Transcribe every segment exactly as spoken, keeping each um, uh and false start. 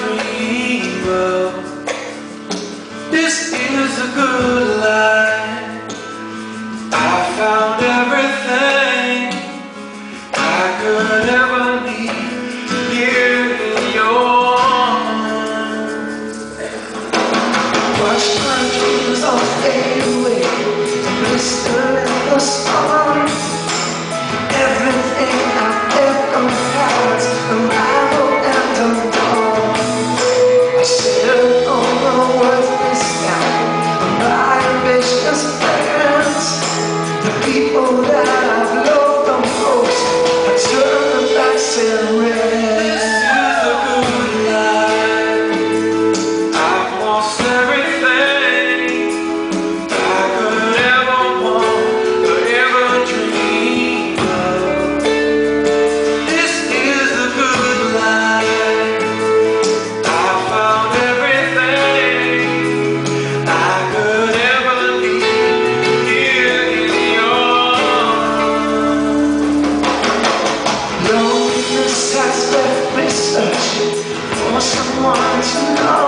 dream of. This is a good life. I found everything I could ever need here in your arms. Watch my dreams all fade away, blister in the sun. Everything I've ever had, unravel and undone. I sit on the worthless down my ambitious plans. The people that I've loved the most, I turn their backs and ran. This is a good life. I've lost everything I could ever want or ever dream of. This is a good life. I found everything I could ever need here in your arms. Loneliness has left me searching for someone to know.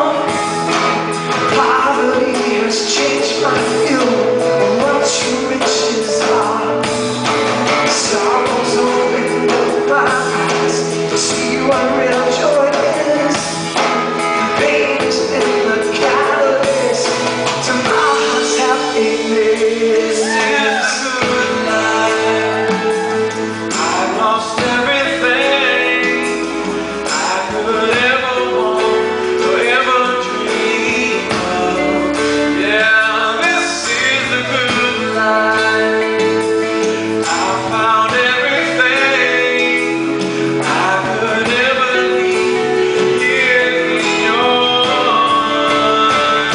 Poverty has changed my view of what true riches are. Sorrows opened up my eyes to see what real joy is. Pain is in the catalyst to my heart's happiness. This is a good life. I've lost everything I could ever want or ever dream of. Yeah, this is a good life. I found everything I could ever need here in your arms.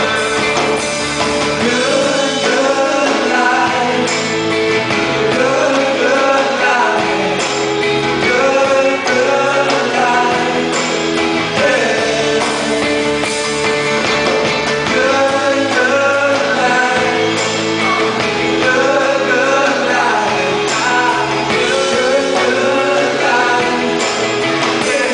Good, good life. Good, good life. Good, good life. Yeah. Good, good life. Good, good life. Good, good life. Yeah.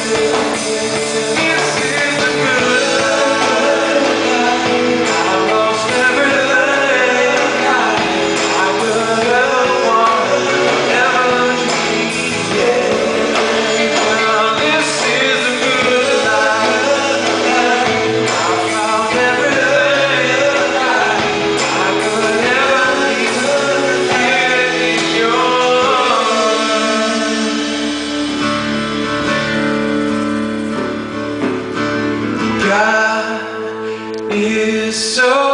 This is a good life. I lost everything I could ever want, ever dream. Yeah. Well, this is a good life. I found everything I could ever need here in your arms. God is so